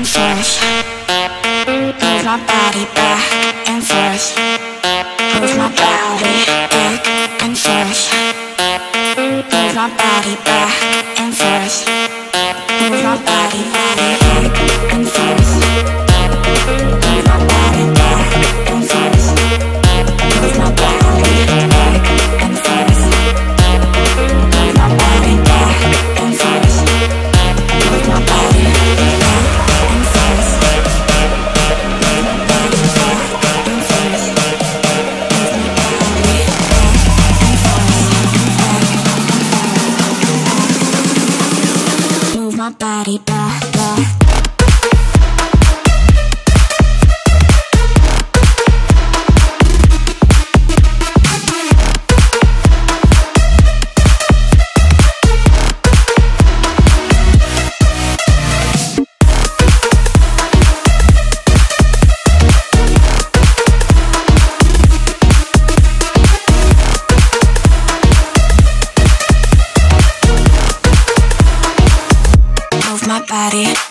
and forth. Move my body back and forth. Move my body back and forth. Move my body back and forth. Move my body back and forth. Move my body back and forth. Move my body back and forth. Move my body back and forth. Move my body back and forth. Move my body back, back. My body.